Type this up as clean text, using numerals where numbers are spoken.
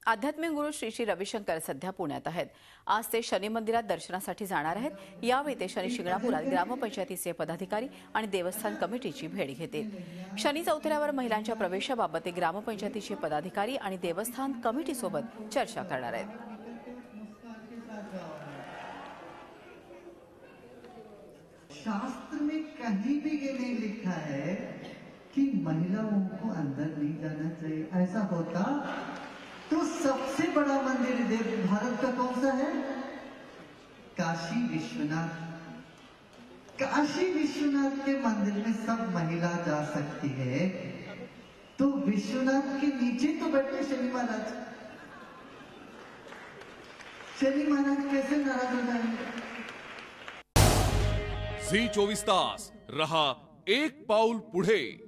आध्यात्मिक गुरु श्री श्री रविशंकर सध्या पुण्यात आहेत। आज ते शनी मंदिरात दर्शनासाठी जाणार आहेत। यावेळी ते शनी शिंगणापुरात ग्रामपंचायतीचे पदाधिकारी आणि देवस्थान कमिटीची भेट घेतील। शनी चौथऱ्यावर महिलांच्या प्रवेशाबाबत ते ग्रामपंचायतीचे पदाधिकारी आणि देवस्थान कमिटीसोबत चर्चा करणार आहेत। शास्त्र में कहीं भी ये नहीं लिखा है कि महिलाओं को अंदर नहीं जाना चाहिए। ऐसा होता तो सबसे बड़ा मंदिर भारत का कौन सा है? काशी विश्वनाथ। काशी विश्वनाथ के मंदिर में सब महिला जा सकती है, तो विश्वनाथ के नीचे तो बैठे शनि महाराज। शनि महाराज कैसे नाराज हो जाएंगे? झी 24 तास रहा एक पाऊल पुढे।